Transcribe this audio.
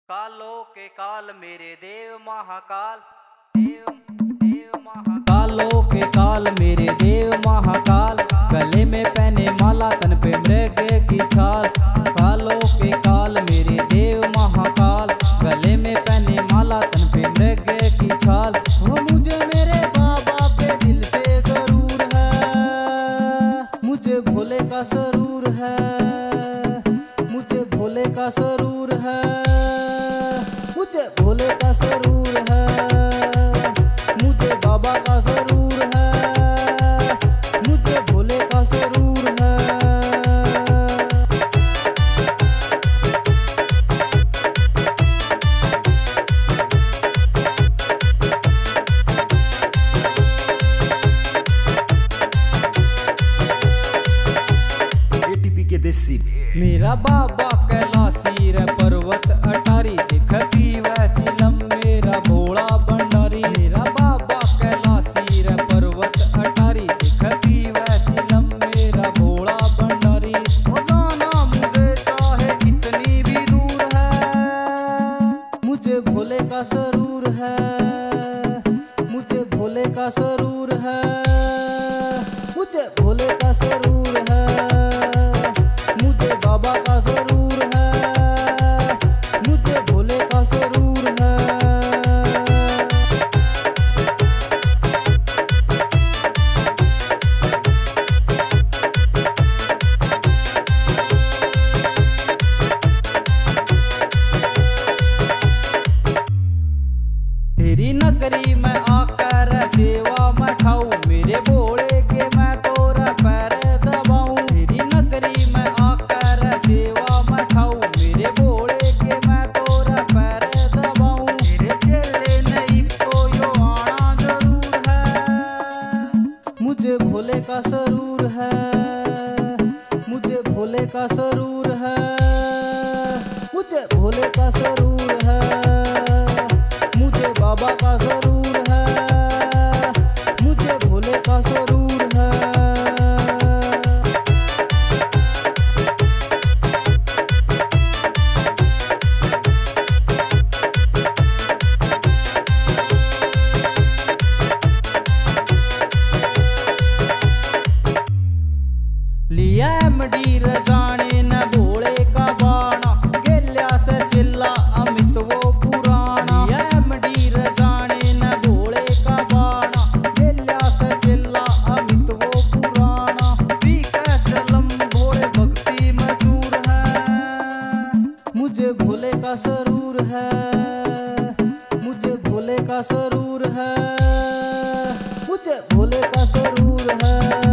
कालों के काल मेरे देव महाकाल, देव देव महाकाल। कालों के काल मेरे देव महाकाल, गले में पहने माला तन पे मृग की छाल। कालों के काल मेरे देव महाकाल, गले में पहने माला तन पे मृग की छाल। वो मुझे मेरे बाबा पे दिल से जरूर है, मुझे भोले का सरूर है, मुझे भोले का सरूर है, मुझे भोले का सरूर है, मुझे बाबा का सरूर है, मुझे भोले का सरूर है। एटीपी के देसी मेरा बाबा कैलाशी रे पर्वत अटारी, दिखती वह चिलम मेरा भोला भंडारी। मेरा बाबा कैलाशी रे पर्वत अटारी, दिखती वह चिलम मेरा भोला भंडारी। वो जाना मुझे चाहे कितनी भी दूर है, मुझे भोले का सरूर है, मुझे भोले का सरूर है, मुझे भोले का सरूर है, मुझे बाबा का सरूर है, मुझे भोले का सरूर है। तेरी नगरी में आकर सेवा में ठाऊं, मेरे भोले के मैं तोरा पैर दबाऊं। तेरी नगरी में आकर सेवा में ठाऊं, मेरे भोले के मैं तोरा पैर दबाऊं। तेरे चेले नहीं तो यो आना जरूर है, मुझे भोले का सरूर है, मुझे भोले का सरूर है, मुझे भोले का सरूर है, मुझे बाबा का सरूर है, मुझे भोले का सरूर है। लिया एमडी जाने न भोले का बाणा, गेल्या से चिल्ला अमित वो पुराना। लिया एमडी जाने न भोले का बाणा, गेल्या से चिल्ला अमित वो पुराना। पी के चलम भोले भक्ति में चूर है, मुझे भोले का सरूर है, मुझे भोले का सरूर है, मुझे भोले का सरूर है।